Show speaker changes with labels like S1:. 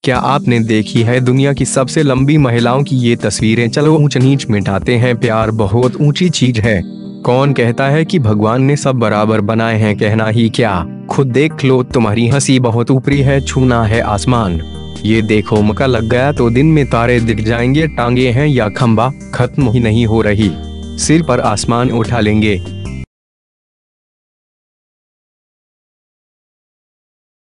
S1: क्या आपने देखी है दुनिया की सबसे लंबी महिलाओं की ये तस्वीरें? चलो ऊंच नीच मिटाते हैं, प्यार बहुत ऊंची चीज है। कौन कहता है कि भगवान ने सब बराबर बनाए हैं, कहना ही क्या। खुद देख लो, तुम्हारी हंसी बहुत ऊपरी है, छूना है आसमान। ये देखो, मौका लग गया तो दिन में तारे दिख जाएंगे, टांगे हैं या खंबा, खत्म ही नहीं हो रही। सिर पर आसमान उठा लेंगे।